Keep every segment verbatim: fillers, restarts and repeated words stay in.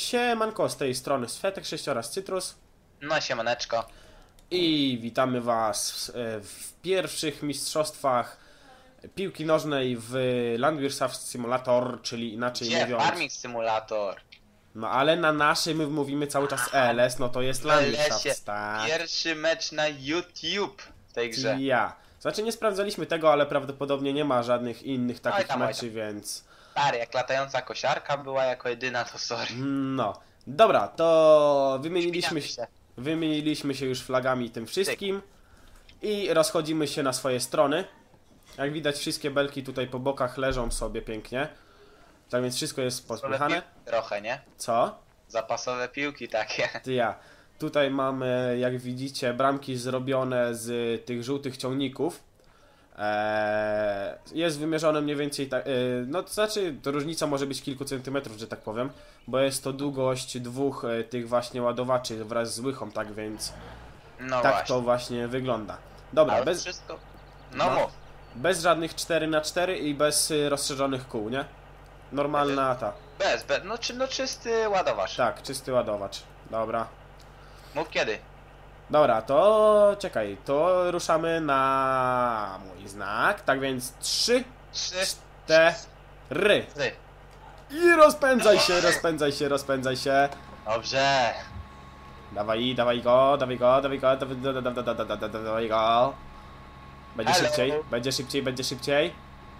Siemanko, z tej strony Svetek sześć oraz Cytrus. No siemaneczko. I witamy was w pierwszych mistrzostwach piłki nożnej w Landwirtschaft Simulator, czyli inaczej Gdzie? mówiąc... Farming Simulator. No ale na naszym mówimy cały czas E L S, no to jest Landwirtschaft, tak? Pierwszy mecz na YouTube w tej grze. Ja. Znaczy nie sprawdzaliśmy tego, ale prawdopodobnie nie ma żadnych innych takich tam, meczy, więc... Stary, jak latająca kosiarka była jako jedyna, to sorry. No. Dobra, to wymieniliśmy się, się. wymieniliśmy się już flagami tym wszystkim i rozchodzimy się na swoje strony. Jak widać, wszystkie belki tutaj po bokach leżą sobie pięknie. Tak więc wszystko jest pospychane. Trochę, nie? Co? Zapasowe piłki takie. Ty ja. Tutaj mamy, jak widzicie, bramki zrobione z tych żółtych ciągników. Eee, jest wymierzone mniej więcej tak, e, no to znaczy to różnica może być kilku centymetrów, że tak powiem, bo jest to długość dwóch e, tych właśnie ładowaczy wraz z łychą, tak więc No tak właśnie. to właśnie wygląda. Dobra, Ale bez, wszystko... No, no. mów. bez żadnych cztery na cztery i bez y, rozszerzonych kół, nie? Normalna ta. Bez, bez, no, czy, no czysty ładowacz. Tak, czysty ładowacz. Dobra. Mów kiedy. Dobra, to czekaj, to ruszamy na mój znak, tak więc trzy, Trzy, cztery. cztery. I rozpędzaj się, rozpędzaj się, rozpędzaj się. Dobrze. Dawaj, dawaj go, dawaj go, dawaj go, dawaj, dawaj, dawaj, dawaj, dawaj, dawaj go. Będzie Hello. szybciej, będzie szybciej, będzie szybciej.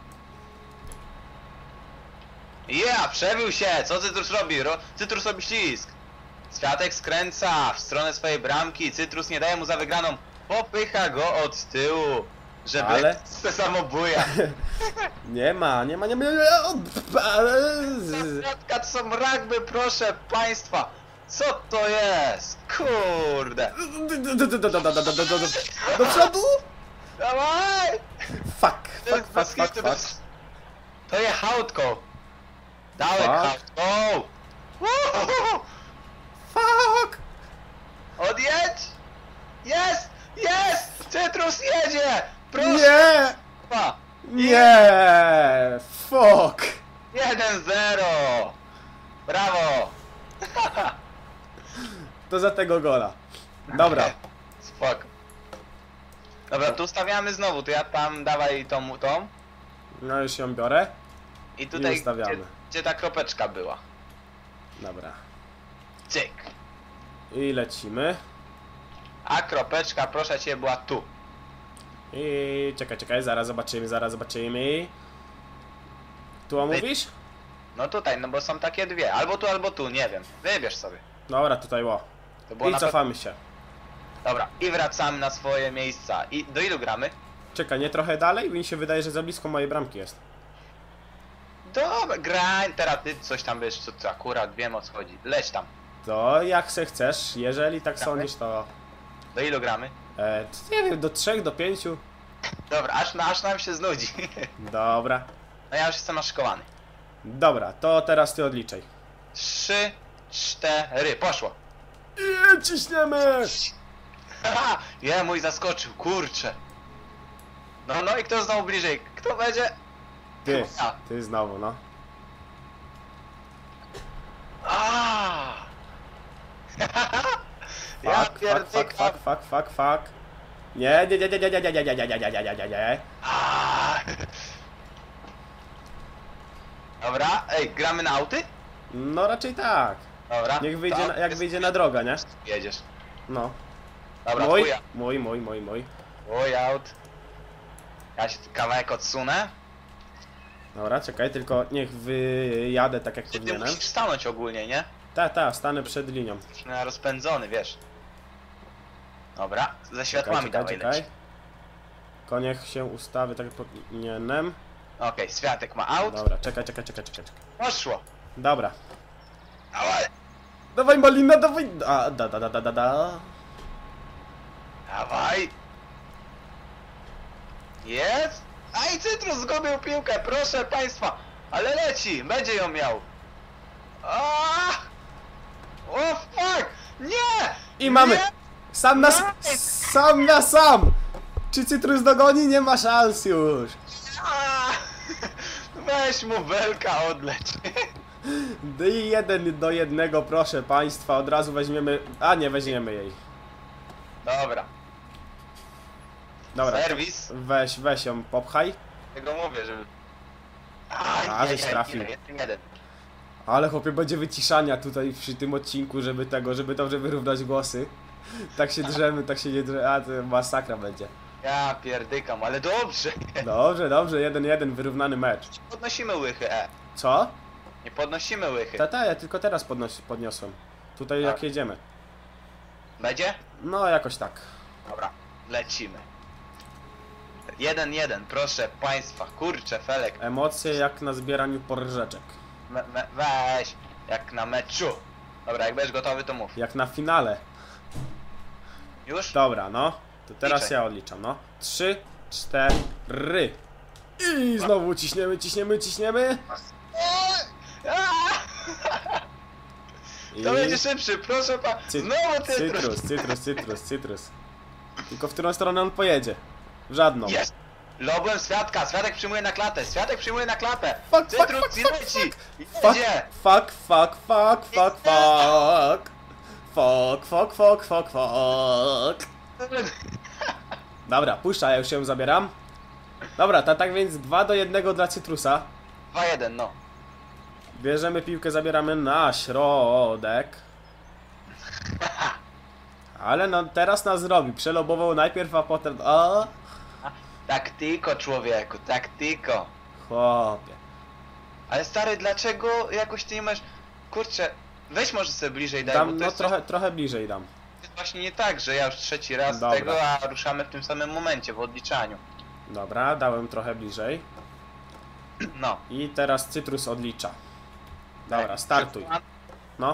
Yeah, przebił się! Co Cytrus robi? Ro... Cytrus robi ślizg! Światek skręca w stronę swojej bramki, Cytrus nie daje mu za wygraną, popycha go od tyłu, żeby Ale- se samobuja. Nie ma, nie ma, nie ma, nie ma. Świadka to są rugby, proszę państwa! Co to jest? Kurde! Do przodu? Dawaj! Fuck, To fuck, jest fuck, bez fuck, hitu, fuck. bez- To jest hałtką! Dałek Fuck. hałtką! Woo! Fuck! Odjedź! Jest! Jest! Cytrus jedzie! Proszę! Nie! Pa. Nie! Fuck! jeden zero! Brawo! To za tego gola. Dobra. Spoko. Dobra, tu stawiamy znowu, to ja tam dawaj tą, tą. No już ją biorę. I tutaj, I ustawiamy. gdzie, gdzie ta kropeczka była. Dobra. Cyk. I lecimy. A kropeczka, proszę cię, była tu. I czekaj, czekaj, zaraz zobaczymy, zaraz zobaczymy. Tu mówisz? No tutaj, no bo są takie dwie. Albo tu, albo tu, nie wiem. Wybierz sobie. Dobra, tutaj ło. To było I na cofamy się. pe- Dobra, i wracamy na swoje miejsca. I do ilu gramy? Czekaj, nie trochę dalej? Mi się wydaje, że za blisko mojej bramki jest. Dobra, graj, teraz ty coś tam wiesz, co, co akurat wiem o co chodzi. Leć tam. To jak se chcesz, jeżeli tak Gramy? sądzisz, to... Do ilu gramy? E, nie wiem, do trzech, do pięciu. Dobra, aż, aż nam się znudzi. Dobra. No ja już jestem naszykowany. Dobra, to teraz ty odliczaj. Trzy, cztery, poszło. I ciśniemy! Haha, je, mój zaskoczył, kurczę. No, no i kto znowu bliżej? Kto będzie? Ty, Ja. ty znowu, no. Aaaa! Ja Fuck, fuck, fuck, pierdykam. fuck, fuck, fuck, fuck. Nie, nie, nie, nie, nie, nie, nie, nie, nie, nie, nie, nie, nie, nie, nie. Aaaa! Dobra, ej, gramy na auty? No raczej tak. Dobra. Niech wyjdzie, to na, jak jest- wyjdzie na drogę, nie? Jedziesz. No. Dobra, Mój, twój, mój, mój, mój, mój. twój aut. Ja się kawałek odsunę. Dobra, czekaj, tylko niech wyjadę tak jak Czy ty powinienem. musisz stanąć ogólnie, nie? Ta, ta, stanę przed linią. Na rozpędzony, wiesz. Dobra, ze Czekaj, światłami czekaj, dawaj czekaj. leci. Tylko niech się ustawi tak jak powinienem. Okej, Światek ma aut. Dobra, czekaj, czekaj, czekaj, czekaj, czekaj. Poszło. Dobra. Dawaj. Dawaj malina, dawaj! A, da, da, da, da, da, da. Dawaj. Jest. A i Cytrus zgubił piłkę, proszę państwa. Ale leci, będzie ją miał. Aaaa! O fuck! Nie! I mamy! Nie! Sam na, s- Nice! sam na sam! Czy Cytrus dogoni? Nie ma szans już. Aaaa! Weź mu belka odleć. I jeden do jednego, proszę państwa, od razu weźmiemy... A nie, weźmiemy jej. Dobra. Dobra, Serwis. weź, weź ją, popchaj. Tego mówię, żeby... A, żeś trafił. Jeden, jeden. Ale chłopie, będzie wyciszania tutaj przy tym odcinku, żeby tego, żeby dobrze wyrównać głosy. Tak się drzemy, tak się nie drzemy, a to masakra będzie. Ja pierdykam, ale dobrze. Dobrze, dobrze, jeden jeden, wyrównany mecz. Podnosimy łychy, e. Co? Nie podnosimy łychy. Ta, ta, ja tylko teraz podnos podniosłem. Tutaj jak Tak. jedziemy. Będzie? No, jakoś tak. Dobra, lecimy. Jeden, jeden, proszę państwa. Kurczę, Felek. Emocje jak na zbieraniu porżeczek. Me, me, weź, jak na meczu. Dobra, jak będziesz gotowy, to mów. Jak na finale. Już? Dobra, no. To teraz Liczaj. ja odliczam, no. Trzy, cztery. I znowu ciśniemy, ciśniemy, ciśniemy. I... To będzie szybszy, proszę pa. Cy- Znowu cytrus. Cytrus, cytrus, cytrus, cytrus. Tylko w którą stronę on pojedzie? W żadną. Jest. Lobłem świadka, świadek przyjmuje na klatę, świadek przyjmuje na klatę. Fuck, fuck, Cytrus fuck, i fuck, leci. Fuck, Jedzie. fuck, fuck, fuck, fuck, fuck. Fuck, fuck, fuck, fuck, fuck. Dobra, puszcza, ja już się zabieram. Dobra, to tak więc dwa do jednego dla Cytrusa. dwa jeden, no. Bierzemy piłkę, zabieramy na środek. Ale no teraz nas zrobi. Przelobował najpierw, a potem... O! Taktyko, człowieku, taktyko. Chłopie. Ale stary, dlaczego jakoś ty nie masz... Kurczę, weź może sobie bliżej daj, bo Dam, to no jest trochę, trochę bliżej dam. coś właśnie nie tak, że ja już trzeci raz Dobra. tego, a ruszamy w tym samym momencie, w odliczaniu. Dobra, dałem trochę bliżej. No. I teraz Cytrus odlicza. Dobra, startuj. No.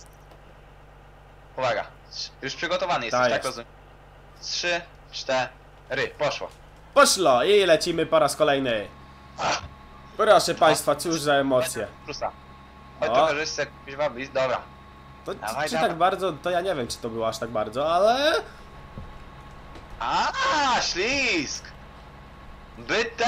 Uwaga, już przygotowany jesteś, Tak tak jest. rozumiem? Trzy, cztery, poszło. Poszło i lecimy po raz kolejny. Proszę państwa, cóż za emocje. Plusa. Chodź O. trochę, żeś sobie kuźwa bliz, dobra. To, Dawaj, czy dawaj. tak bardzo, to ja nie wiem, czy to było aż tak bardzo, ale... A, ślisk! Byte!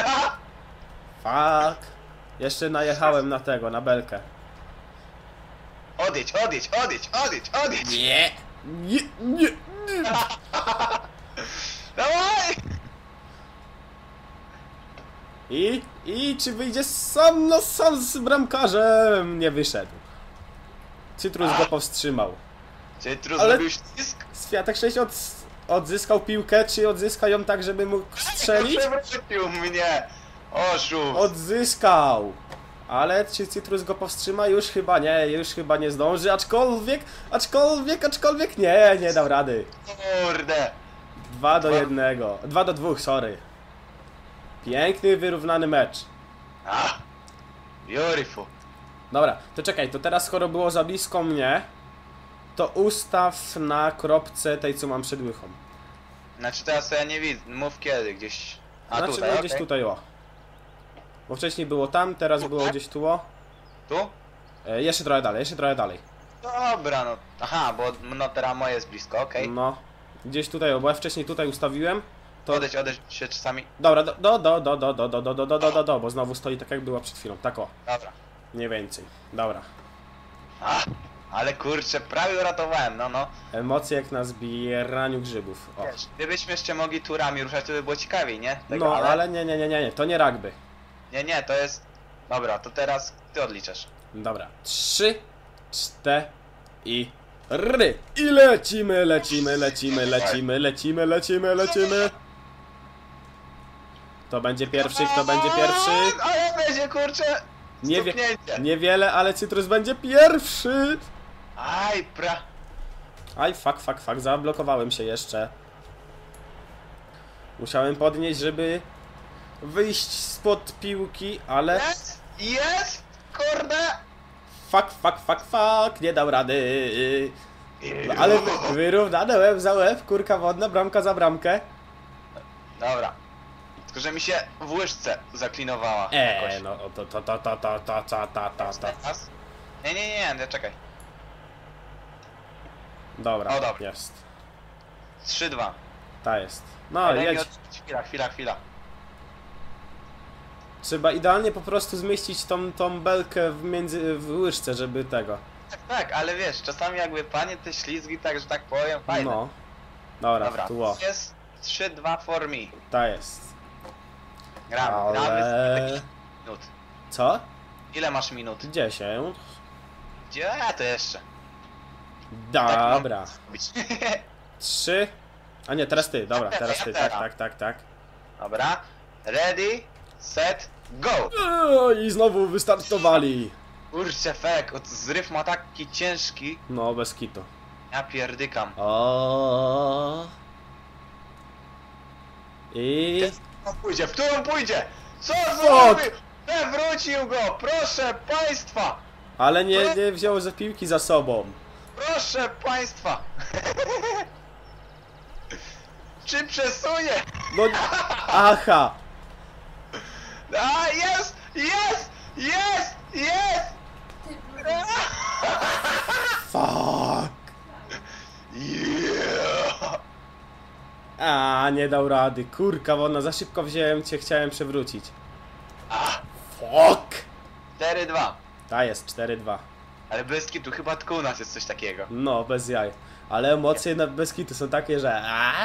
Fuck. Jeszcze najechałem na tego, na belkę. Odejdź, odejdź, odejdź, odejdź, odejdź! Nie! Nie, nie, nie. Dawaj! I, I czy wyjdzie sam na sam z bramkarzem? Nie wyszedł. Cytrus go powstrzymał. Cytrus Ale- zrobił ślisk? Światek sześć od, odzyskał piłkę, czy odzyska ją tak, żeby mógł strzelić? Przewrócił mnie! Oszust! Odzyskał! Ale czy Cytrus go powstrzyma? Już chyba nie, już chyba nie zdąży, aczkolwiek, aczkolwiek, aczkolwiek nie, nie dał rady. Kurde! Dwa do jednego, dwa do dwóch, sorry. Piękny, wyrównany mecz. Ah! Beautiful! Dobra, to czekaj, to teraz skoro było za blisko mnie, to ustaw na kropce tej, co mam przed łychą. Znaczy teraz ja nie widzę, mów kiedy, gdzieś... A Znaczy tutaj, no, gdzieś okej. tutaj, o. Bo wcześniej było tam, teraz było gdzieś tu, o. Tu? E, jeszcze trochę dalej, jeszcze trochę dalej. Dobra, no. Aha, bo no teraz moje jest blisko, okej. No, gdzieś tutaj, o, bo ja wcześniej tutaj ustawiłem. To... Odejdź, odejdź się czasami. Dobra, do, do, do, do, do, do, do, do, do, do, do, do, do, bo znowu stoi tak jak była przed chwilą, tak o, Dobra. nie więcej. Dobra. Ah, ale kurczę, prawie uratowałem, no no. Emocje jak na zbieraniu grzybów, o. Wiesz, gdybyśmy jeszcze mogli turami ruszać, to by było ciekawiej, nie? Tego, No, ale nie, nie, nie, nie, nie, to nie rugby. Nie, nie, to jest... Dobra, to teraz ty odliczasz. Dobra, trzy, cztery i ry. I lecimy, lecimy, lecimy, lecimy, lecimy, lecimy, lecimy. Kto będzie pierwszy, kto będzie pierwszy? Ale będzie, kurczę! Nie wie, Stuknięcie. niewiele, ale Cytrus będzie pierwszy. Aj, pra... Aj, fuck, fuck, fuck, zablokowałem się jeszcze. Musiałem podnieść, żeby wyjść spod piłki, ale... Jest! Jest! Kurde! Fuck, fuck, fuck, fuck, nie dał rady. No, ale wy- wyrównane łeb za łeb, kurka wodna, bramka za bramkę. Dobra. Tylko, że mi się w łyżce zaklinowała Eee, jakoś. no to to to to to to to to to to. Teraz? Nie, nie, nie, nie, czekaj. Dobra, O, dobra. jest. trzy dwa. Ta jest. No, Daj mi jedź. od... Chwila, chwila, chwila. Trzeba idealnie po prostu zmieścić tą, tą belkę w, między, w łyżce, żeby tego. Tak, tak, ale wiesz, czasami jakby panie te ślizgi, tak, że tak powiem, fajne. No. Dobra, Dobra, tu o. jest trzy dwa for me. Ta jest. Gramy, Ale- gramy z minut. Co? Ile masz minut? dziesięć. Gdzie? A, to jeszcze. Tak mam Dobra. zrobić. trzy. A nie, teraz ty, dobra, Ja teraz ty, tak, teraz. tak, tak, tak. Dobra. Ready, set, go! Eee, I znowu wystartowali. Kurczę, fek, od- zryw ma taki ciężki. No, bez kitu. Ja pierdykam. O. I... No pójdzie, w którą pójdzie? Co Fuck! zrobił? Przewrócił go, proszę państwa! Ale nie, nie wziął za piłki za sobą. Proszę państwa! Czy przesunie? No, aha. A, jest! Jest! Jest! Jest! Fuck. Yeah! A, nie dał rady. Kurka wodna, za szybko wziąłem cię, chciałem przewrócić. Fuck. cztery dwa. Ta jest, cztery dwa. Ale bez kitu, chyba tylko u nas jest coś takiego. No, bez jaj. Ale emocje na bez kitu są takie, że... Aaaa.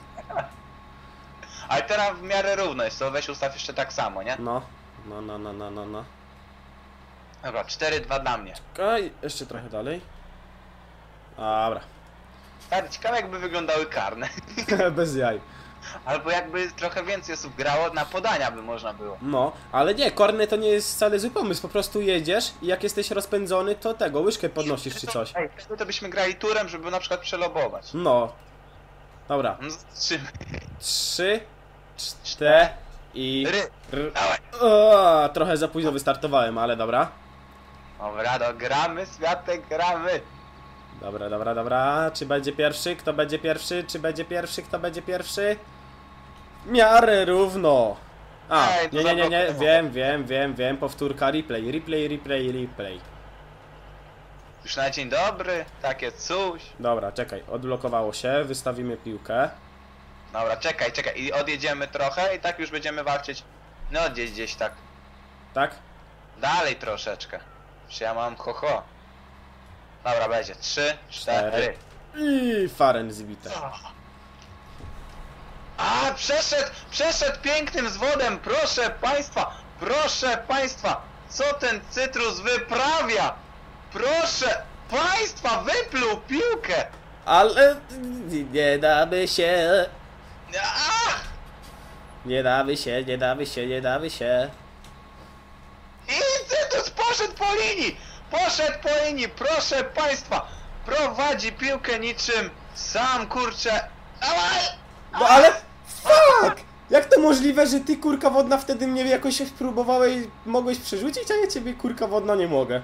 Ale teraz w miarę równo jest, to weź ustaw jeszcze tak samo, nie? No, no, no, no, no, no, no. Dobra, cztery dwa dla mnie. Okej, jeszcze trochę dalej. Dobra. Tak, ciekawe jakby wyglądały karne. Bez jaj. Albo jakby trochę więcej osób grało, na podania by można było. No, ale nie, korny to nie jest wcale zły pomysł. Po prostu jedziesz i jak jesteś rozpędzony, to tego, łyżkę podnosisz czy coś. Ej, to byśmy grali turem, żeby na przykład przelobować. No. Dobra. No, zobaczymy. Trzy, cztery i... Ry. R... Dawaj. O, trochę za późno wystartowałem, ale dobra. Dobra, no gramy, Światek, gramy. Dobra, dobra, dobra. Czy będzie pierwszy? Kto będzie pierwszy? Czy będzie pierwszy? Kto będzie pierwszy? W miarę równo. A, Ej, to nie, nie, nie, nie. zablokowało. Wiem, wiem, wiem, wiem. Powtórka, replay, replay, replay, replay. Już na dzień dobry, takie coś. Dobra, czekaj. Odblokowało się. Wystawimy piłkę. Dobra, czekaj, czekaj. I odjedziemy trochę i tak już będziemy walczyć. No gdzieś, gdzieś tak. Tak? Dalej troszeczkę. Czy ja mam ho ho. Dobra, będzie. Trzy, cztery. Cztery. I faren zbite. A, przeszedł, przeszedł pięknym zwodem, proszę państwa, proszę państwa, co ten cytrus wyprawia? Proszę państwa, wypluł piłkę! Ale nie damy się. A! Nie damy się, nie damy się, nie damy się. I cytrus poszedł po linii, poszedł po linii, proszę państwa, prowadzi piłkę niczym sam, kurczę. Ałaj! No ale fuck! Jak to możliwe, że ty kurka wodna wtedy mnie jakoś próbowałeś, mogłeś przerzucić, a ja ciebie kurka wodna nie mogę.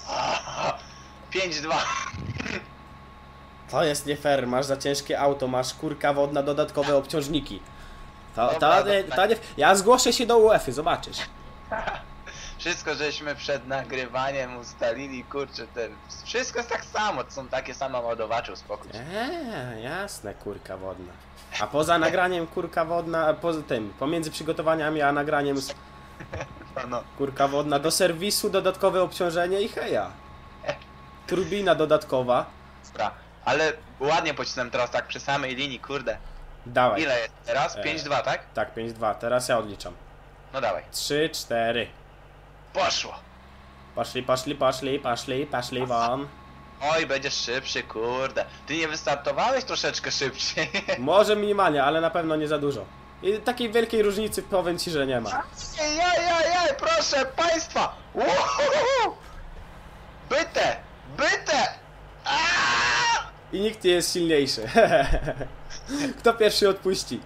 pięć dwa. To jest nie fair, masz za ciężkie auto, masz kurka wodna, dodatkowe obciążniki. To, to, Dobra, nie, dobra. to nie, ja zgłoszę się do U E F y, zobaczysz. Wszystko żeśmy przed nagrywaniem ustalili, kurczę, te... wszystko jest tak samo, to są takie same ładowacze, uspokój się. Eee, jasne, kurka wodna. A poza nagraniem kurka wodna, poza tym, pomiędzy przygotowaniami a nagraniem z No, no. kurka wodna do serwisu, dodatkowe obciążenie i heja. Turbina dodatkowa. Dobra, ale ładnie pocisnąłem teraz tak przy samej linii, kurde. Dawaj. Ile jest teraz? E. pięć dwa, tak? Tak, pięć dwa, teraz ja odliczam. No dawaj. trzy, cztery. Poszło! Poszli, poszli, poszli, poszli, poszli won. Oj, będziesz szybszy, kurde. Ty nie wystartowałeś troszeczkę szybciej. Może minimalnie, ale na pewno nie za dużo. I takiej wielkiej różnicy powiem ci, że nie ma. Jej, jej, jej, proszę państwa! Uhuhu! Byte! Byte! Aaaa! I nikt nie jest silniejszy. Kto pierwszy odpuści?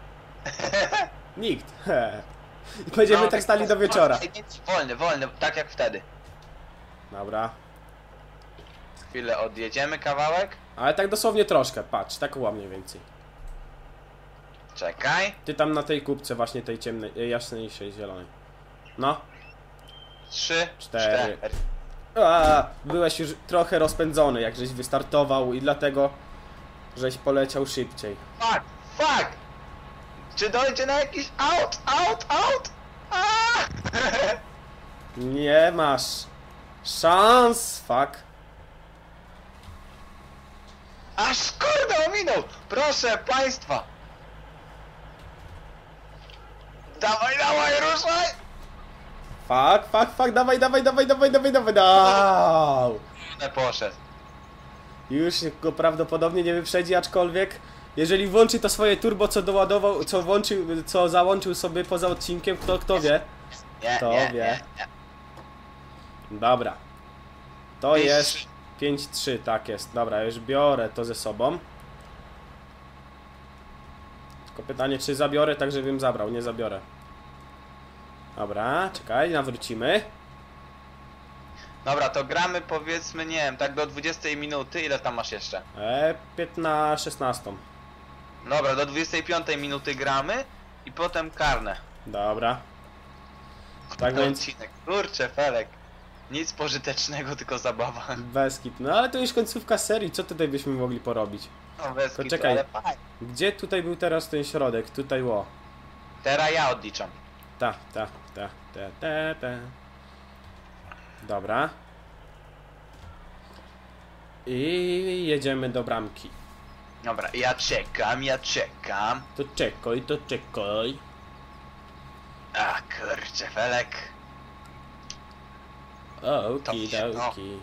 Nikt. I będziemy No, tak stali do wieczora. Wolny, wolny, tak jak wtedy. Dobra. Chwilę odjedziemy kawałek. Ale tak dosłownie troszkę, patrz, tak ła mniej więcej. Czekaj. Ty tam na tej kubce właśnie tej ciemnej, e, jaśniejszej, zielonej. No. Trzy, Cztery. cztery. A, byłeś już trochę rozpędzony, jak żeś wystartował i dlatego, żeś poleciał szybciej. Fuck, fuck! Czy dojdzie na jakiś out, out, out? Nie masz szans, fuck. Aż kurde ominął! Proszę państwa! Dawaj, dawaj, ruszaj! Fuck, fuck, fuck, dawaj, dawaj, dawaj, dawaj, dawaj, dawaj, dał. Nie poszedł. Już go prawdopodobnie nie wyprzedzi, aczkolwiek jeżeli włączy to swoje turbo, co doładował, co włączył, co załączył sobie poza odcinkiem, kto, kto wie? Nie, Kto nie, wie? nie, nie. Dobra. To Pięć, jest trzy. pięć trzy, tak jest. Dobra, już biorę to ze sobą. Tylko pytanie, czy zabiorę tak, żebym zabrał. Nie zabiorę. Dobra, czekaj, nawrócimy. Dobra, to gramy powiedzmy, nie wiem, tak do dwudziestej minuty. Ile tam masz jeszcze? E, piętnaście, szesnaście. Dobra, do dwudziestej piątej minuty gramy i potem karne. Dobra. Tak To więc odcinek. Kurczę, Felek. Nic pożytecznego, tylko zabawa. bez kit. No ale to już końcówka serii, co tutaj byśmy mogli porobić? No bez To kitu, czekaj. ale fajnie. Gdzie tutaj był teraz ten środek? Tutaj ło. Teraz ja odliczam. Ta, ta, ta, ta, ta, ta. Dobra. I jedziemy do bramki. Dobra, ja czekam, ja czekam. To czekaj, to czekaj. A kurczę, Felek. Oki, To- no. doki.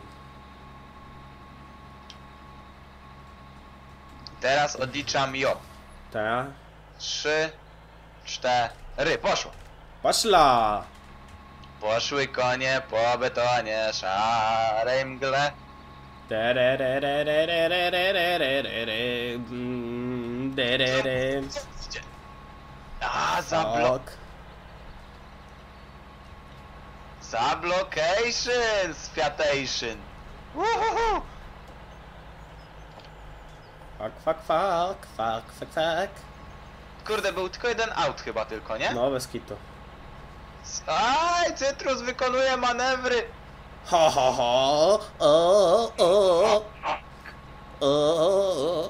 Teraz odliczam jo. Ta. Trzy, cztery, poszło. Poszla! Poszły konie po betonie, szarej mgle. Terererererererererere. Mm, derere. A, zablok... Ok. Zablocation, Sfiatation. Uhuhu. Fuck, fuck, fuck, fuck, fuck, fuck. Kurde, był tylko jeden aut chyba tylko, nie? No, bez kitu. Aj, Cytrus wykonuje manewry. Ho, ho, ho. O, o, o, o.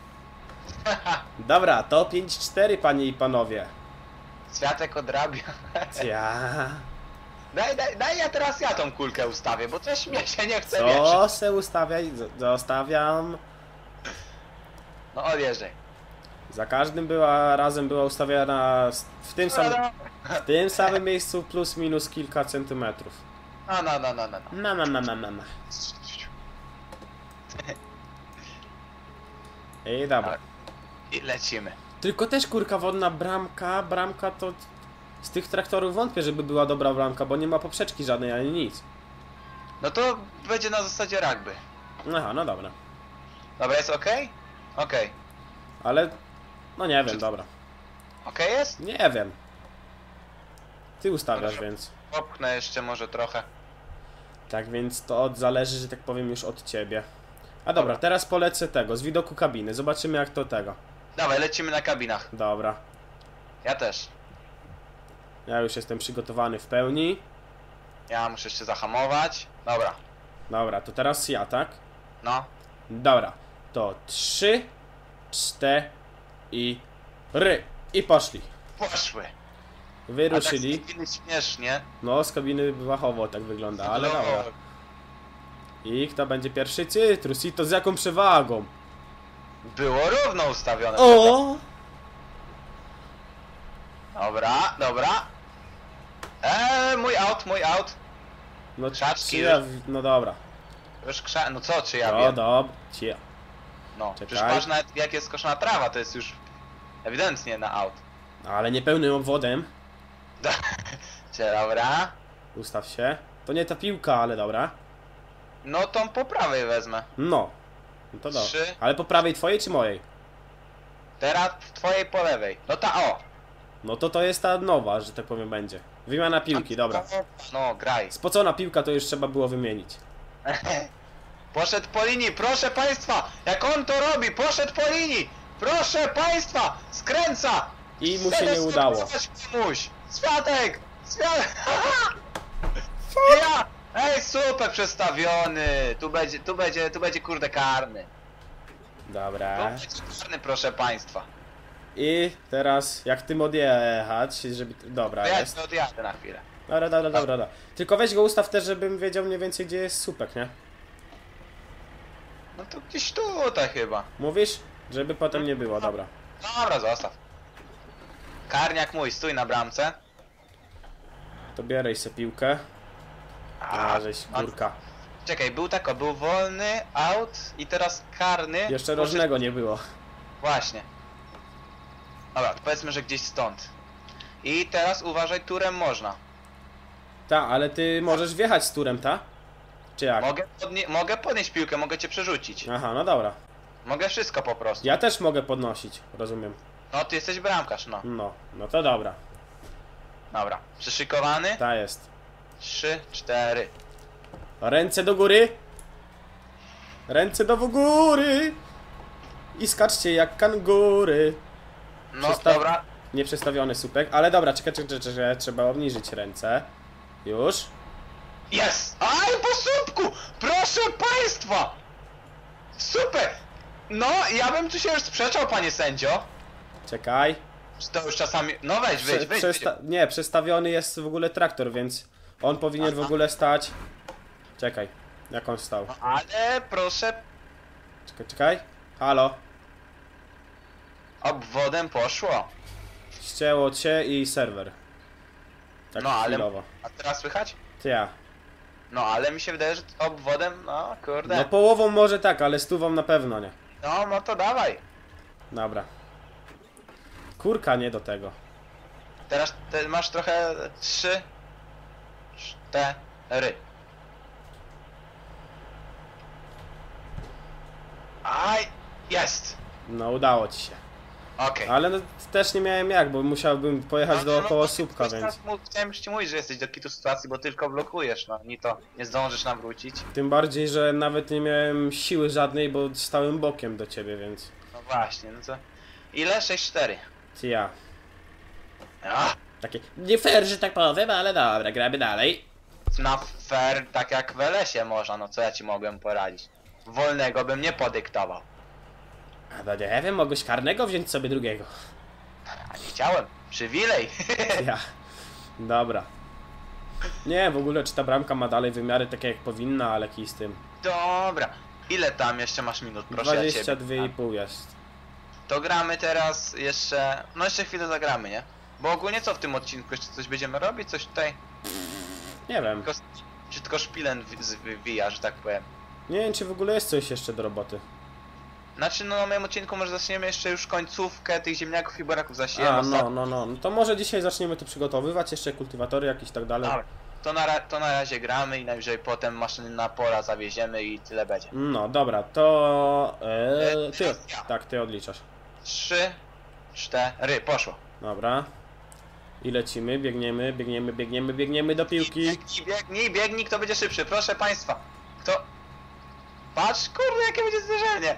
Dobra, to pięć cztery, panie i panowie. Światek odrabia. Ja. Daj, daj, daj ja teraz ja tą kulkę ustawię, bo coś mnie się nie chce wierzyć. Co se ustawiaj? Z- Zostawiam. No odjeżdżaj. Za każdym była, razem była ustawiana s- w tym samym, w tym samym miejscu plus minus kilka centymetrów. No, no, no, no, no. no. Na, na, na, na, na, na. I dobra. I lecimy. Tylko też kurka wodna bramka, bramka to z tych traktorów wątpię, żeby była dobra bramka, bo nie ma poprzeczki żadnej ani nic. No to będzie na zasadzie rugby. Aha, no dobra. Dobra, jest ok? Ok. Ale, no nie wiem, Czy- dobra. Ok jest? Nie wiem. Ty ustawiasz, Proszę. więc. Popchnę jeszcze może trochę. Tak więc to od, zależy, że tak powiem, już od ciebie. A dobra, teraz polecę tego, z widoku kabiny. Zobaczymy jak to tego. Dawaj, lecimy na kabinach. Dobra. Ja też. Ja już jestem przygotowany w pełni. Ja muszę jeszcze zahamować. Dobra. Dobra, to teraz ja, tak? No. Dobra. To trzy, cztery i ry. I poszli. Poszły. Wyruszyli. A tak z kabiny śmiesznie. No, z kabiny wachowo tak wygląda, ale No. dobra. I kto będzie pierwszy? Cytrus. I to z jaką przewagą? Było równo ustawione. O! Dobra, dobra. Eee, mój aut, mój aut. No, Krzaczki czy ja, już. no dobra. Już krza... No co, czy ja No wiem? dobra. Cie. No, czekaj. przecież patrz nawet jak jest skoszona trawa, to jest już ewidentnie na aut. Ale niepełnym obwodem. Cie, dobra. Ustaw się. To nie ta piłka, ale dobra. No tą po prawej wezmę. No. No to dobra. Trzy. Ale po prawej twojej czy mojej? Teraz w twojej po lewej. No ta o. No to to jest ta nowa, że tak powiem będzie. Wymiana piłki, dobra. No, graj. Spocona piłka to już trzeba było wymienić. Poszedł po linii, proszę państwa! Jak on to robi, poszedł po linii! Proszę państwa! Skręca! I mu się nie udało. Muś. Światek! Światek! Ja! Ej, super przestawiony! Tu będzie, tu będzie, tu będzie kurde karny. Tu Dobra. będzie karny, proszę państwa. I teraz jak tym odjechać, żeby... Dobra, To ja jest. cię odjadę na chwilę. Dobra, dobra, dobra, dobra. Tylko weź go ustaw też, żebym wiedział mniej więcej gdzie jest słupek, nie? No to gdzieś tutaj chyba. Mówisz? Żeby potem nie było, dobra. Dobra, zostaw. Karniak mój, stój na bramce. To bieraj se piłkę. A, żeś a- kurka. Czekaj, był tako, był wolny, out i teraz karny. Jeszcze Może- rożnego nie było. Właśnie. Dobra, to powiedzmy, że gdzieś stąd. I teraz uważaj, turem można. Ta, ale ty możesz wjechać z turem, ta? Czy jak? Mogę, podnie mogę podnieść piłkę, mogę cię przerzucić. Aha, no dobra. Mogę wszystko po prostu. Ja też mogę podnosić, rozumiem. No, ty jesteś bramkarz, no. No, no to dobra. Dobra, przyszykowany? Ta jest. Trzy, cztery. Ręce do góry. Ręce do góry. I skaczcie jak kangury. No, Przestaw- dobra. Nieprzestawiony słupek, ale dobra, czekaj, czekaj, czekaj, czekaj, trzeba obniżyć ręce. Już. Jest! Aj, po słupku! Proszę państwa! Super! No, ja bym tu się już sprzeczał, panie sędzio. Czekaj. Czy to już czasami... No weź, Prze weź, weź. przesta nie, przestawiony jest w ogóle traktor, więc on powinien w ogóle stać. Czekaj, jak on stał? Ale proszę, Czekaj, czekaj. Halo. obwodem poszło. Ścięło cię i serwer. Tak No, ale- chwilowo. A teraz słychać? Ty ja. No, ale mi się wydaje, że obwodem, no kurde. No połową może tak, ale stówą na pewno nie. No, no to dawaj. Dobra. Kurka nie do tego. Teraz te, masz trochę trzy, cztery. Aj, jest. No udało ci się. Okej. Ale no, też nie miałem jak, bo musiałbym pojechać No, dookoła no, słupka, chciałem więc... ci mów- Chciałem już ci mówić, że jesteś do kitu sytuacji, bo tylko blokujesz, no. Ni to nie zdążysz nawrócić. Tym bardziej, że nawet nie miałem siły żadnej, bo stałem bokiem do ciebie, więc... No właśnie, no to... Ile? sześć cztery. Ty ja. Ah, Takie nie fair, że tak powiem, ale dobra, gramy dalej. na fair, tak jak w Elesie można, no co ja ci mogłem poradzić. Wolnego bym nie podyktował. A no nie wiem, mogłeś karnego wziąć sobie drugiego. A nie chciałem. Przywilej. Ja. Dobra. Nie, w ogóle czy ta bramka ma dalej wymiary takie jak powinna, ale kij z tym. Dobra. Ile tam jeszcze masz minut, proszę ja dwadzieścia ciebie. dwa i pół jest. To gramy teraz jeszcze... No jeszcze chwilę zagramy, nie? Bo ogólnie co w tym odcinku? Jeszcze coś będziemy robić? Coś tutaj? Nie wiem. Tylko, czy tylko szpilen wi- z- wywija, że tak powiem. Nie wiem, czy w ogóle jest coś jeszcze do roboty. Znaczy no na moim odcinku może zaczniemy jeszcze już końcówkę tych ziemniaków i buraków zasiejemy. A, no, no, no. No to może dzisiaj zaczniemy to przygotowywać, jeszcze kultywatory jakieś tak dalej. Dobra. To na, ra- to na razie gramy i najwyżej potem maszyny na pola zawieziemy i tyle będzie. No, dobra, to... E, ty, teraz ja. tak, ty odliczasz. Trzy, cztery, poszło. Dobra. I lecimy, biegniemy, biegniemy, biegniemy, biegniemy do piłki. Biegnij, biegnij, biegnij, kto będzie szybszy, proszę państwa. Kto... Patrz, kurde, jakie będzie zderzenie.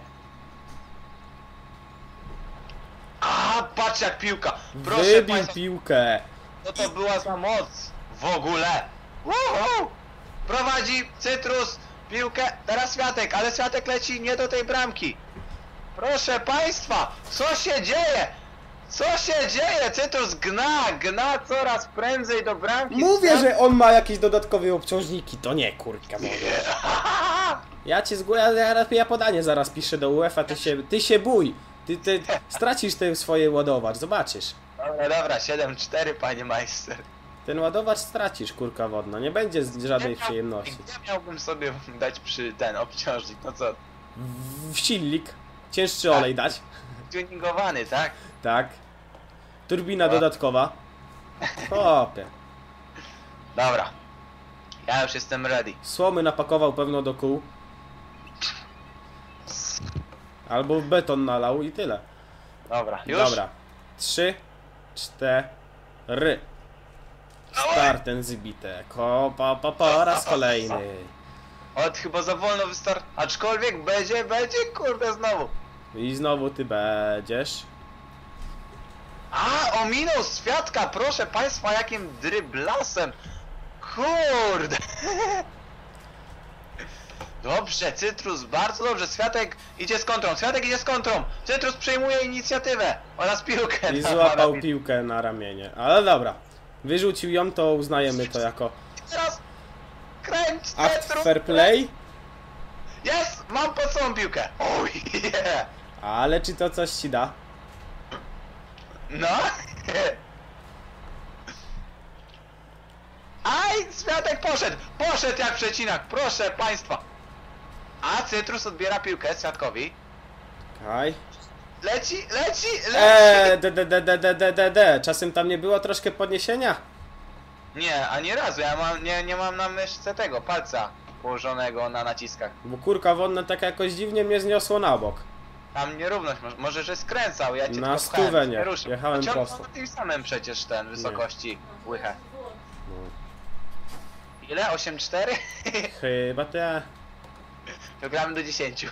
A, patrz jak piłka. Proszę Wybił państwa, piłkę. co to była za moc w ogóle. Uhu! Prowadzi Cytrus piłkę, teraz Światek, ale Światek leci nie do tej bramki. Proszę państwa, co się dzieje? Co się dzieje? Cytrus gna, gna coraz prędzej do bramki. Mówię, że on ma jakieś dodatkowe obciążniki. To nie, kurka może. Ja cię z góry, ja, ja, ja podanie zaraz piszę do UEFA, ty się, ty się bój. Ty, ty stracisz ten swoje ładowacz, zobaczysz. Dobra, dobra, siedem cztery, panie majster. Ten ładowacz stracisz, kurka wodna. Nie będzie z- żadnej Gdzie miał- przyjemności. Gdzie miałbym sobie dać przy ten obciążnik, no co? W silnik. Cięższy olej dać. Tuningowany, tak? Tak. Turbina A. dodatkowa. Hopie. Dobra. Ja już jestem ready. Słomy napakował pewno do kół. Albo beton nalał i tyle. Dobra, już? Dobra. Trzy, cztery. Start ten zbite. Kopa, pa, po raz kolejny. Od chyba za wolno wystar... Aczkolwiek będzie, będzie, kurde, znowu. I znowu ty będziesz. A, ominął Świadka, proszę państwa, jakim dryblasem. Kurde. Dobrze, Cytrus, bardzo dobrze. Światek idzie z kontrą, Światek idzie z kontrą. Cytrus przejmuje inicjatywę oraz piłkę. I na- złapał na- piłkę na ramienie. Ale dobra. Wyrzucił ją, to uznajemy to jako Teraz kręć, akt Cytrus. fair play. Jest! Mam pod sobą piłkę. Oh yeah! Ale czy to coś ci da? No. Aj, Światek poszedł! Poszedł jak przecinak, proszę państwa. A Cytrus odbiera piłkę Światkowi. Kaj. Leci, leci, leci! Eee, d, d, d, d, d, d, d, d. Czasem tam nie było troszkę podniesienia? Nie, ani razu, ja mam, nie, nie mam na myszce tego palca położonego na naciskach. Bo kurka wodna tak jakoś dziwnie mnie zniosło na bok. Tam nierówność, może, może że skręcał, ja cię Na tylko stówę pchałem, nie, ruszył. jechałem No ciągle prosto. na tym samym przecież ten, wysokości łychę. No. Ile? osiem cztery? Chyba te. To gramy do dziesięciu.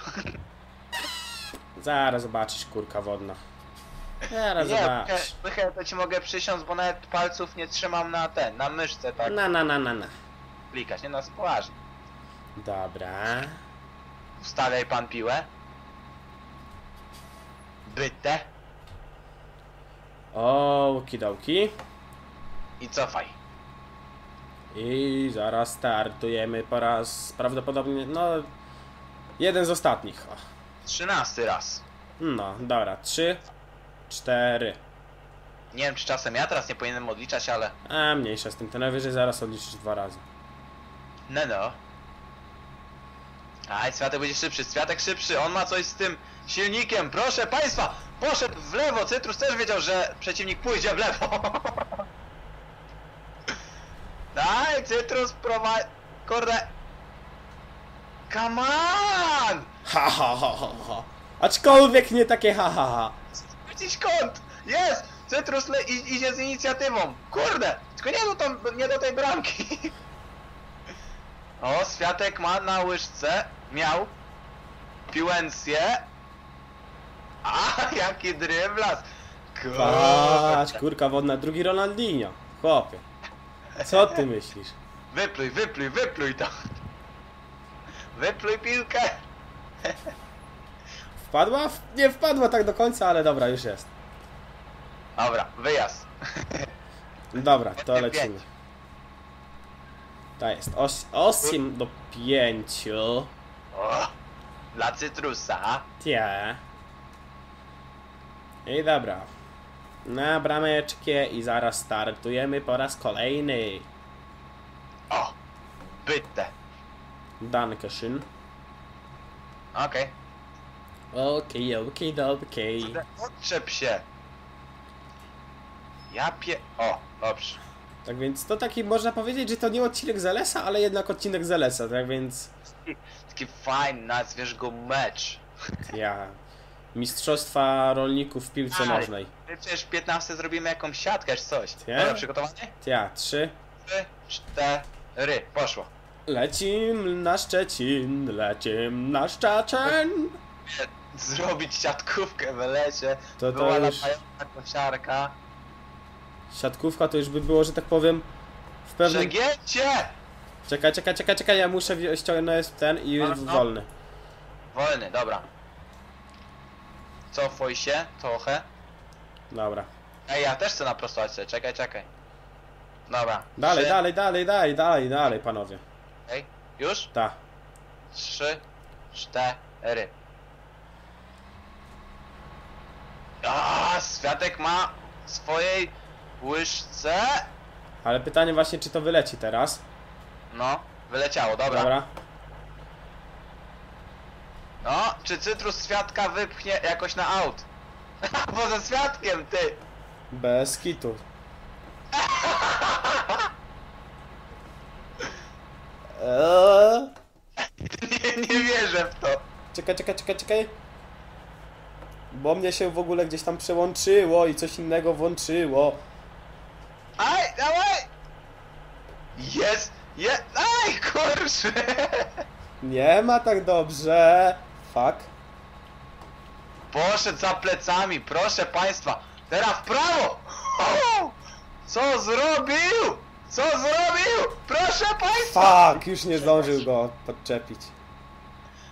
Zaraz zobaczysz kurka wodna. Zaraz Nie, łychę, zobaczysz. łychę to ci mogę przysiąc, bo nawet palców nie trzymam na ten, na myszce tak Na na na na na. klikać, nie no, poważnie. Dobra. Ustawiaj pan piłę. Byte Okidoki. i cofaj. I zaraz startujemy po raz prawdopodobnie, no... Jeden z ostatnich. O. Trzynasty raz. No, dobra. Trzy, cztery. Nie wiem czy czasem ja teraz nie powinienem odliczać, ale... A mniejsza z tym, to najwyżej zaraz odliczysz dwa razy. No no. Aj, Światek będzie szybszy, Światek szybszy, on ma coś z tym silnikiem, proszę państwa! Poszedł w lewo, Cytrus też wiedział, że przeciwnik pójdzie w lewo. Daj, Cytrus prowadzi... Kurde... Come on! Ha ha ha ha ha. Aczkolwiek nie takie ha ha ha. Gdzieś kąt! Jest! Cytrus le- i- idzie z inicjatywą. Kurde! Tylko nie do, tam, nie do tej bramki. O, Światek ma na łyżce. Miał. Piłencję. A, jaki dryblas! Patrz, Kurde. kurka wodna, drugi Ronaldinho. Chłopie. Co ty myślisz? Wypluj, wypluj, wypluj to. Wypluj piłkę. Wpadła? W- Nie wpadła tak do końca, ale dobra, już jest. Dobra, wyjazd. Dobra, to Pięć. lecimy. To jest os- osiem do pięciu. O, dla Cytrusa. Tie. I dobra. Na brameczkę i zaraz startujemy po raz kolejny. O, byte. Dankeschön. Okej. Okej, okej, okej. Odczep się. Ja pie... O, dobrze. Tak więc to taki, można powiedzieć, że to nie odcinek z L S a, ale jednak odcinek z L S a, tak więc... Taki fajny, nazwiesz go mecz. Ja... Mistrzostwa rolników w piłce Aj. nożnej. My przecież w piętnastym zrobimy jakąś siatkę czy coś. Nie? Dobra, przygotowany? Ja, trzy. Trzy, cztery, poszło. Lecim na Szczecin, lecim na Szczecin. Zrobić siatkówkę w lesie. To to Była już... latająca kosiarka. Siatkówka to już by było, że tak powiem, w pewnym... Przegięcie! Czekaj, czekaj, czekaj, czekaj, ja muszę wzi- ściągnąć ten i No, jest no. wolny. Wolny, dobra. Cofuj się, trochę. Dobra. Ej, ja też chcę naprostować się, czekaj, czekaj. Dobra. Dalej, Trzy. dalej, dalej, dalej, dalej, dalej, panowie. Ej, już? Ta. Trzy, cztery. A, Światek ma w swojej łyżce. Ale pytanie właśnie, czy to wyleci teraz? No, wyleciało, dobra. Dobra. No, czy Cytrus Świadka wypchnie jakoś na aut? Poza Świadkiem, ty! Bez kitu. Eee. Nie, nie wierzę w to. Czekaj, czekaj, czekaj, czekaj. Bo mnie się w ogóle gdzieś tam przełączyło i coś innego włączyło. Aj, dawaj! Jest, jest, aj, kurczę! Nie ma tak dobrze. Fuck. Poszedł za plecami, proszę państwa. Teraz w prawo! O! Co zrobił? Co zrobił? Proszę państwa! Fuck, już nie zdążył go podczepić.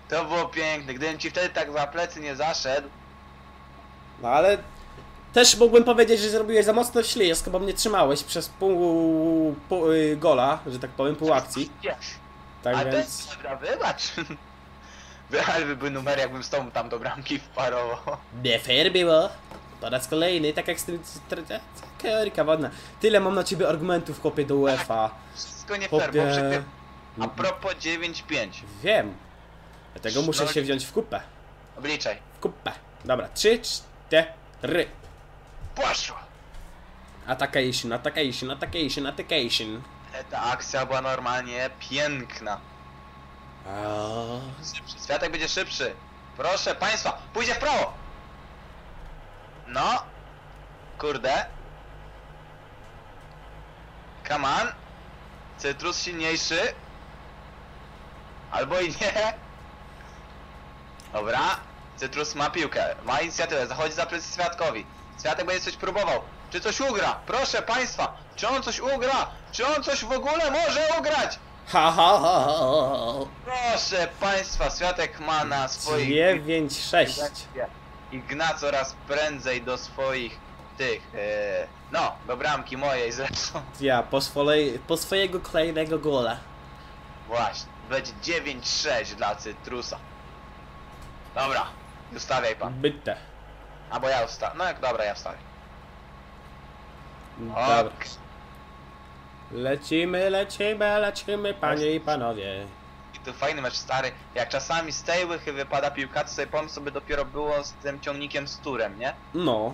To było piękne, gdybym ci wtedy tak za plecy nie zaszedł. No ale też mógłbym powiedzieć, że zrobiłeś za mocno ślizg, bo mnie trzymałeś przez pół, pół y, gola, że tak powiem, pół akcji. Tak A więc... to dobra, wybacz. Ale by były numery, jakbym z tobą tam do bramki wparował. Nie fair było. Po raz kolejny, tak jak z tym... Teoria wodna. Tyle mam na ciebie argumentów, chłopie, do UEFA. Wszystko nie fair, bo przecież... A propos dziewięć pięć. Wiem. Dlatego muszę się wziąć w kupę. Obliczaj. W kupę. Dobra, trzy, cztery. Poszło! Attackation, attackation, attackation, attackation. Ta akcja była normalnie piękna. O... Szybszy. Światek będzie szybszy. Proszę państwa, pójdzie w prawo! No. Kurde. Come on. Cytrus silniejszy. Albo i nie. Dobra. Cytrus ma piłkę. Ma inicjatywę. Zachodzi za plecy Światkowi. Światek będzie coś próbował. Czy coś ugra? Proszę państwa. Czy on coś ugra? Czy on coś w ogóle może ugrać? Ha, ha, ha, ha. Proszę państwa. Światek ma na swoich... dziewięć sześć. I gna coraz prędzej do swoich tych, e, no, do bramki mojej zresztą. Ja, po, swojej, po swojego kolejnego gola. Właśnie, będzie dziewięć sześć dla Cytrusa. Dobra, ustawiaj pan. Byte. Albo ja ustawię, no jak dobra, ja wstawię. Dobra. Ok. Lecimy, lecimy, lecimy, panie i panowie. I tu fajny mecz stary, jak czasami z tej łychy wypada piłka, to sobie pomysł sobie dopiero było z tym ciągnikiem z turem, nie? No,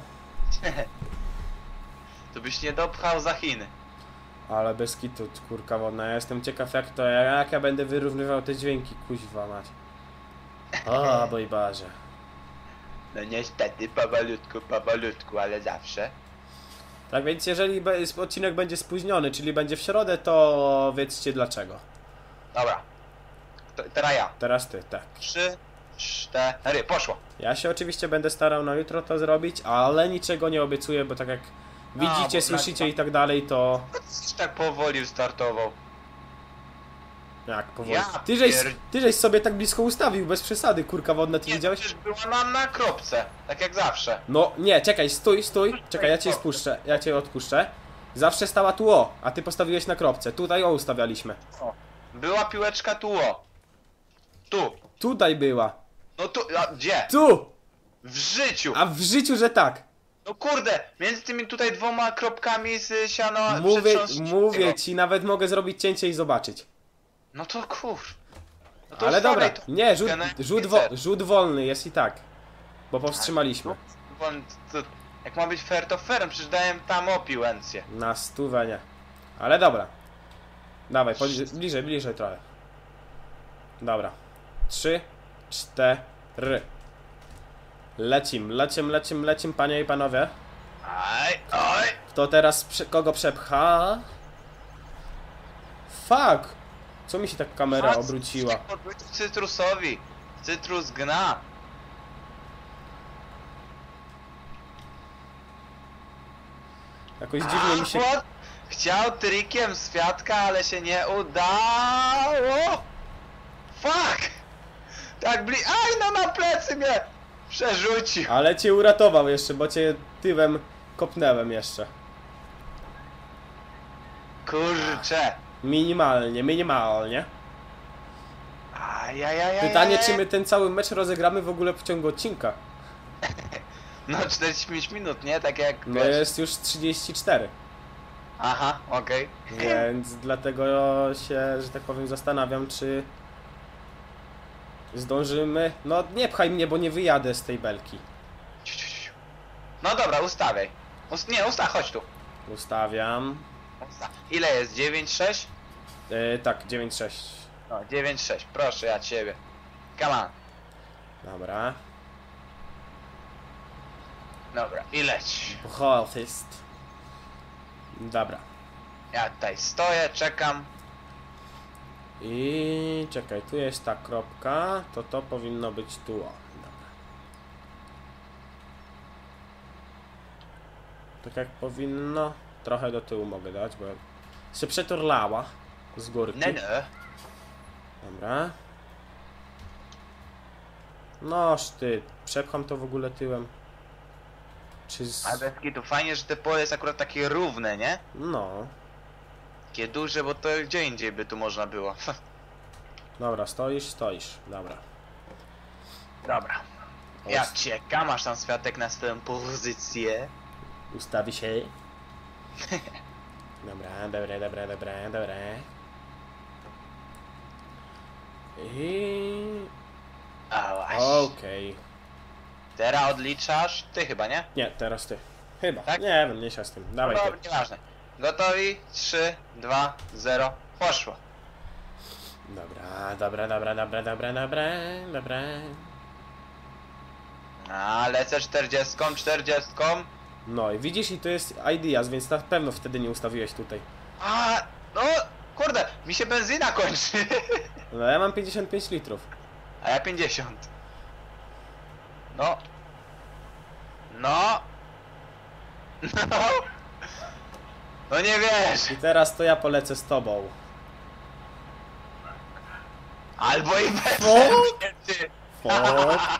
To byś nie dopchał za Chiny. ale bez kitu, kurka wodna. Ja jestem ciekaw jak to, jak ja będę wyrównywał te dźwięki, kuźwa mać. O, boj Boże. No niestety, powolutku, powolutku, ale zawsze. Tak więc jeżeli be- odcinek będzie spóźniony, czyli będzie w środę, to wiedzcie dlaczego. Dobra. To, teraz ja. Teraz ty, tak. Trzy, cztery, poszło. Ja się oczywiście będę starał na jutro to zrobić, ale niczego nie obiecuję, bo tak jak widzicie, bo słyszycie na- i tak dalej, to... Coś tak powoli startował. Jak powoli. Ja Ty żeś, pier- ty żeś sobie tak blisko ustawił, bez przesady, kurka wodna, ty Nie, widziałeś? przecież była nam na kropce, tak jak zawsze. No nie, czekaj, stój, stój, czekaj, ja cię spuszczę, ja cię odpuszczę. Zawsze stała tu o, a ty postawiłeś na kropce, tutaj o ustawialiśmy. Była piłeczka tu o. Tu. Tutaj była, No tu, a gdzie? tu, W życiu. a w życiu, że tak. No kurde, między tymi tutaj dwoma kropkami z siano Mówię, przetrząsniętego. mówię ci, nawet mogę zrobić cięcie i zobaczyć. No to kur... No to Ale dobra, wstawiaj to. nie, rzut, Ten rzut, wo, pincet. rzut wolny jest i tak. Bo powstrzymaliśmy. Won- to- Jak ma być fair to fair, przecież dałem tam o piłencję. Na stówę nie. Ale dobra. Dawaj, bliżej, bliżej, bliżej trochę. Dobra. Trzy, cztery. Lecim, lecim, lecim, lecim, panie i panowie. Aj, oj. Kto teraz, prze kogo przepcha? Fuck! Co mi się tak kamera Patrz, obróciła? jak podbyć Cytrusowi. Cytrus gna. Jakoś dziwnie mi się... A, chciał trikiem Świadka, ale się nie udało. Fuck! Tak bli... Aj, no na plecy mnie przerzucił. Ale cię uratował jeszcze, bo cię tyłem kopnęłem jeszcze. Kurczę. Minimalnie, minimalnie. Ajajajaj. Pytanie, czy my ten cały mecz rozegramy w ogóle w ciągu odcinka? No czterdzieści pięć minut, nie? Tak jak... No wiesz. jest już trzydzieści cztery. Aha, okej. Więc dlatego się, że tak powiem, zastanawiam, czy zdążymy. No nie pchaj mnie, bo nie wyjadę z tej belki. Ciu, ciu, ciu. No dobra, ustawiaj. Ust nie, usta, chodź tu. Ustawiam. Usta. Ile jest? dziewięć sześć? Yy, tak, dziewięć sześć. No, dziewięć sześć, proszę ja ciebie. Come on. Dobra. Dobra, i leć. Hofist. Dobra. Ja tutaj stoję, czekam. I czekaj, tu jest ta kropka, to to powinno być tu. O, dobra. Tak jak powinno. Trochę do tyłu mogę dać, bo się przeturlała z górki. Nie, nie. Dobra. Noż ty, przepcham to w ogóle tyłem. Czy z... Ale bez kitu, fajnie, że te pole jest akurat takie równe, nie? No. Takie duże, bo to gdzie indziej by tu można było. Dobra, stoisz, stoisz. Dobra. Dobra. Jak cię, masz tam Światek na swoją pozycję? Ustawi się. Dobra, dobra, dobra, dobra, dobra. I... A właśnie. Okej. Okay. Teraz odliczasz? Ty chyba, nie? Nie, teraz ty. Chyba. Tak? Nie wiem, mniejsza z tym. Dawaj No, ty. dobra, nieważne. Gotowi? trzy, dwa, zero. Poszło. Dobra, dobra, dobra, dobra, dobra, dobra, dobra. A, lecę czterdziestką, czterdziestką. No i widzisz, i to jest Ideas, więc na pewno wtedy nie ustawiłeś tutaj. A, no, kurde, mi się benzyna kończy. No ja mam pięćdziesiąt pięć litrów. A ja pięćdziesiąt. No. No. No. No nie wiesz. I teraz to ja polecę z tobą. Albo i bez. Fuck. Ty. Fuck.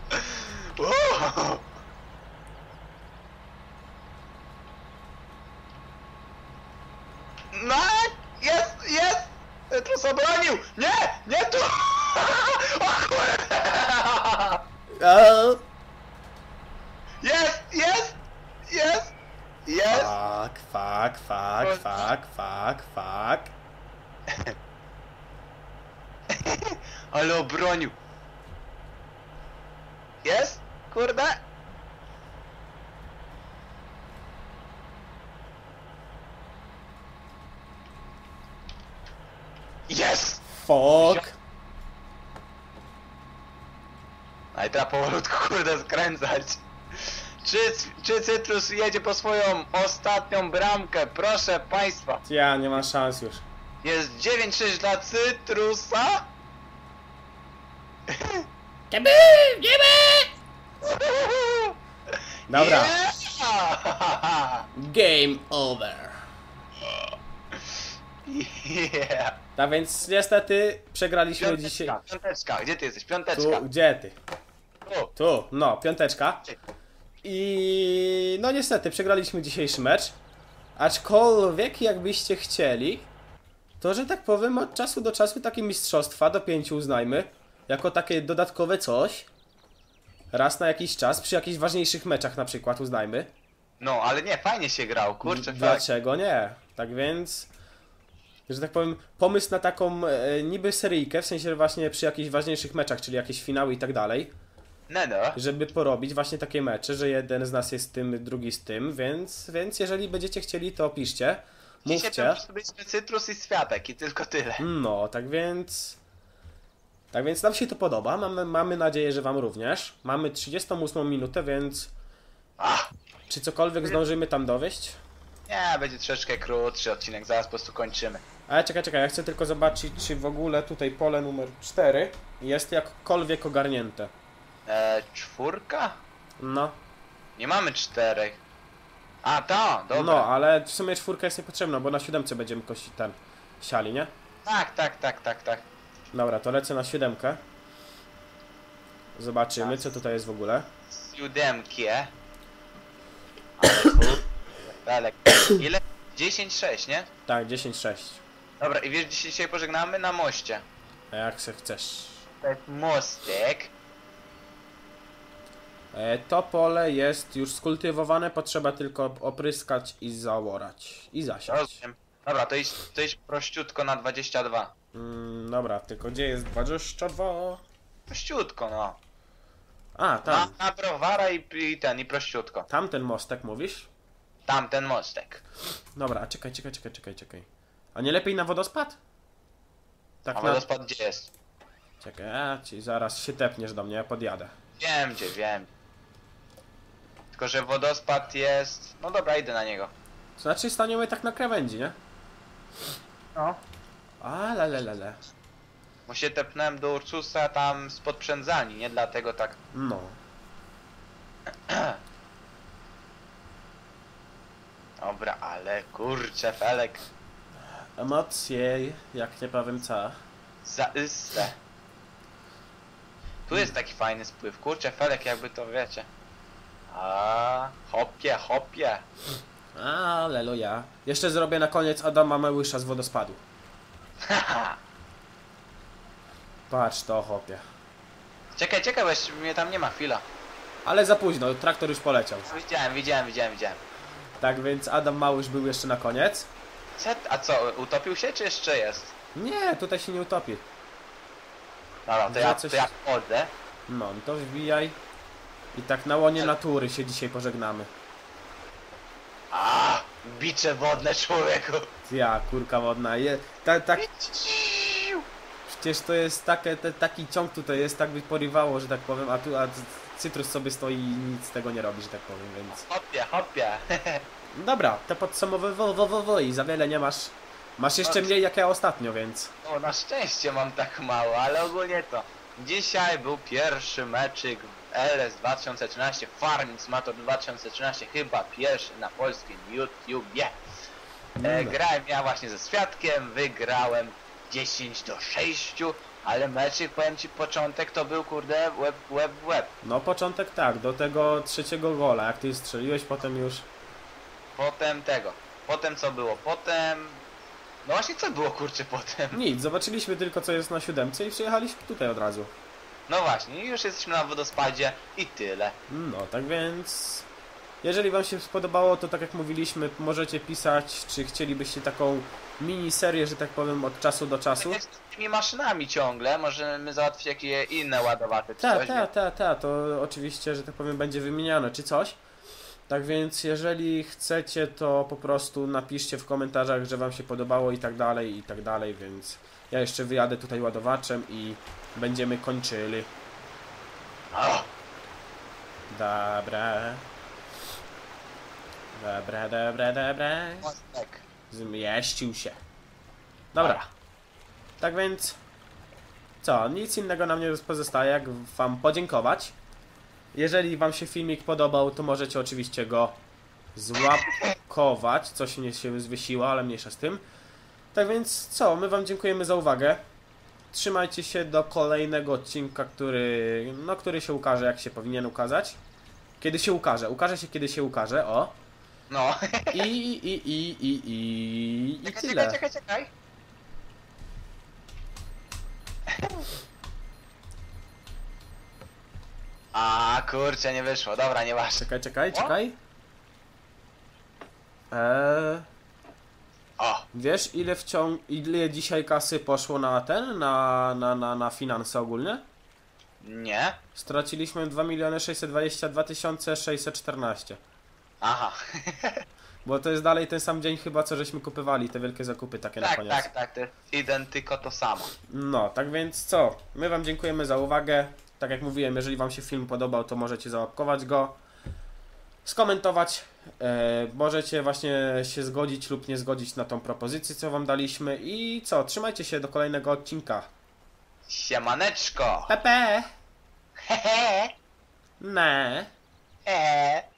Uuu. No, jest, jest! Tu zabronił! Nie, nie tu! O kurde! O! Jest, jest, jest, jest! Fuck, fuck, fuck, fuck, fuck, fuck. Ale obronił! Jest? Kurde? Jest! Fuck. A i teraz powolutku kurde skręcać. Czy, czy Cytrus jedzie po swoją ostatnią bramkę? Proszę państwa. Ja nie mam szans już. Jest dziewięć sześć dla Cytrusa. Dobra. Yeah! Game over. Yeah. Tak więc niestety przegraliśmy dzisiaj. Piąteczka, piąteczka, gdzie ty jesteś? Piąteczka. Tu, gdzie ty? Tu. Tu, no, piąteczka. I no niestety przegraliśmy dzisiejszy mecz. Aczkolwiek jakbyście chcieli, to że tak powiem od czasu do czasu takie mistrzostwa do pięciu uznajmy. Jako takie dodatkowe coś. Raz na jakiś czas, przy jakichś ważniejszych meczach na przykład uznajmy. No, ale nie, fajnie się grał, kurczę, fakt. Dlaczego nie? Tak więc, że tak powiem, pomysł na taką e, niby seryjkę, w sensie właśnie przy jakichś ważniejszych meczach, czyli jakieś finały i tak dalej, No, no. żeby porobić właśnie takie mecze, że jeden z nas jest tym, drugi z tym, więc, więc jeżeli będziecie chcieli, to piszcie, Dzisiaj mówcie. to po prostu byliśmy Cytrus i Światek i tylko tyle. No, tak więc... Tak więc nam się to podoba, mamy, mamy nadzieję, że wam również. Mamy trzydziestą ósmą minutę, więc... Ach, Czy cokolwiek zdążymy tam dowieść? nie, będzie troszeczkę krótszy odcinek, zaraz po prostu kończymy. Ale czekaj, czekaj, ja chcę tylko zobaczyć, czy w ogóle tutaj pole numer cztery jest jakkolwiek ogarnięte. Eee, czwórka? No, Nie mamy czterech. A, to, dobra. no, ale w sumie czwórka jest niepotrzebna, bo na siódemce będziemy kosić ten siali, nie? Tak, tak, tak, tak, tak. Dobra, to lecę na siódemkę. Zobaczymy, co tutaj jest w ogóle. Siódemkie. Ale kurde, dalek. Ile? dziesięć sześć, nie? Tak, dziesięć sześć. Dobra, i wiesz, gdzie się dzisiaj pożegnamy? Na moście. A jak se chcesz. To jest mostek. E, to pole jest już skultywowane, potrzeba tylko opryskać i zaorać. I zasiać. Rozumiem. Dobra, to idź, to idź prościutko na dwadzieścia dwa. Mm, dobra, tylko gdzie jest dwadzieścia dwa? Prościutko, no. A, Na, tam. na browara i, i ten, i prościutko. Tamten mostek mówisz? Tamten mostek. Dobra, a czekaj, czekaj, czekaj, czekaj, czekaj. A nie lepiej na wodospad? Tak A na... wodospad gdzie jest? Czekaj, a ci zaraz się tepniesz do mnie, ja podjadę. Wiem gdzie, wiem. Tylko, że wodospad jest... No dobra, idę na niego. Znaczy staniemy tak na krawędzi, nie? No. A, le, le, le. Bo się tepnąłem do Ursusa tam spod przędzani, nie dlatego tak... No. Dobra, ale kurczę, Felek. Emocje, jak nie powiem co. Zaiste. Tu jest taki fajny spływ. Kurczę, Felek, jakby to wiecie. A, hopie, hopie. Aleluja. Jeszcze zrobię na koniec Adama Mełysza z wodospadu. Haha. Patrz to, chłopie. Czekaj, czekaj, bo jeszcze mnie tam nie ma, chwila. Ale za późno, traktor już poleciał. Widziałem, widziałem, widziałem, widziałem. Tak więc Adam Małysz był jeszcze na koniec. Co, a co, utopił się, czy jeszcze jest? Nie, tutaj się nie utopi. Dobra, to Że ja, coś- to ja wchodzę. No, to wbijaj. I tak na łonie natury się dzisiaj pożegnamy. A, bicze wodne, człowieku. Ja, kurka wodna. Je, ta, tak, przecież to jest takie, te, taki ciąg tutaj jest, tak by porywało, że tak powiem, a tu a Cytrus sobie stoi i nic z tego nie robi, że tak powiem, więc... Hopie, hopie. Dobra, to podsumowuj i za wiele nie masz. Masz jeszcze mniej jak ja ostatnio, więc... O, na szczęście mam tak mało, ale ogólnie to. Dzisiaj był pierwszy meczyk w L S dwa tysiące trzynaście, Farming Simulator dwa tysiące trzynaście, chyba pierwszy na polskim YouTubie. E, No. grałem ja właśnie ze Świadkiem, wygrałem dziesięć do sześciu, ale meczyk, powiem ci, początek to był, kurde, web, web, web. No początek tak, do tego trzeciego gola, jak ty strzeliłeś, potem już... Potem tego, potem co było, potem... No właśnie, co było, kurczę, potem? Nic, zobaczyliśmy tylko co jest na siódemce i przyjechaliśmy tutaj od razu. No właśnie, już jesteśmy na wodospadzie i tyle. No, tak więc... Jeżeli wam się spodobało, to tak jak mówiliśmy, możecie pisać, czy chcielibyście taką miniserię, że tak powiem, od czasu do czasu. Z tymi maszynami ciągle, możemy załatwić jakieś inne ładowacze czy Tak, coś. tak, tak, tak, to oczywiście, że tak powiem, będzie wymieniane, czy coś. Tak więc, jeżeli chcecie, to po prostu napiszcie w komentarzach, że wam się podobało i tak dalej, i tak dalej, więc ja jeszcze wyjadę tutaj ładowaczem i będziemy kończyli. O, Dobra. Dobra, dobra, dobra. mostek. Zmieścił się. Dobra. Tak więc... Co? Nic innego nam nie pozostaje, jak wam podziękować. Jeżeli wam się filmik podobał, to możecie oczywiście go złapować. Coś mnie się zwiesiło, ale mniejsza z tym. Tak więc co? My wam dziękujemy za uwagę. Trzymajcie się do kolejnego odcinka, który... No, który się ukaże, jak się powinien ukazać. Kiedy się ukaże. Ukaże się, kiedy się ukaże. O. No. I, i, i, i, i, i, i Czekaj, tyle. czekaj, czekaj, czekaj. A kurczę, nie wyszło. Dobra, nieważne. Czekaj, czekaj, czekaj. Eee, O, wiesz ile wciąż, ile dzisiaj kasy poszło na ten, na, na, na, na finanse ogólnie? nie. Straciliśmy dwa miliony sześćset dwadzieścia dwa tysiące sześćset czternaście. Aha. Bo to jest dalej ten sam dzień chyba, co żeśmy kupywali, te wielkie zakupy takie na Tak, koniec. tak, tak, to jest identyko to samo. No, tak więc co? My wam dziękujemy za uwagę. Tak jak mówiłem, jeżeli wam się film podobał, to możecie załapkować go, skomentować. E, możecie właśnie się zgodzić lub nie zgodzić na tą propozycję, co wam daliśmy. I co? Trzymajcie się do kolejnego odcinka. Siemaneczko. Pepe! Hehe. Ne. Hehe.